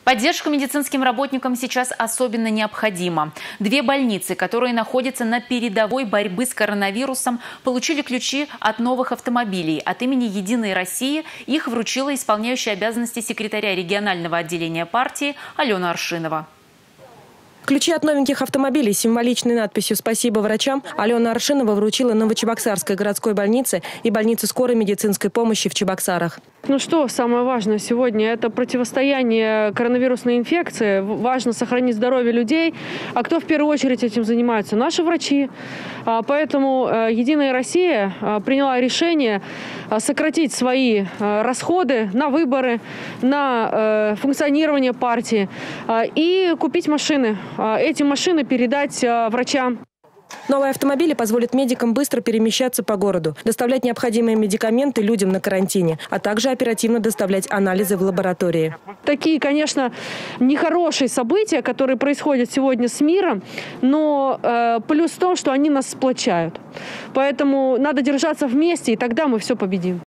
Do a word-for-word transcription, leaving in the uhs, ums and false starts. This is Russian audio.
Поддержка медицинским работникам сейчас особенно необходима. Две больницы, которые находятся на передовой борьбы с коронавирусом, получили ключи от новых автомобилей. От имени «Единой России» их вручила исполняющая обязанности секретаря регионального отделения партии Алена Аршинова. Ключи от новеньких автомобилей с символичной надписью «Спасибо врачам» Алена Аршинова вручила Новочебоксарской городской больнице и больнице скорой медицинской помощи в Чебоксарах. Ну что самое важное сегодня? Это противостояние коронавирусной инфекции. Важно сохранить здоровье людей. А кто в первую очередь этим занимается? Наши врачи. Поэтому «Единая Россия» приняла решение сократить свои расходы на выборы, на функционирование партии и купить машины. Эти машины передать врачам. Новые автомобили позволят медикам быстро перемещаться по городу, доставлять необходимые медикаменты людям на карантине, а также оперативно доставлять анализы в лаборатории. Такие, конечно, нехорошие события, которые происходят сегодня с миром, но э, плюс в том, что они нас сплочают. Поэтому надо держаться вместе, и тогда мы все победим.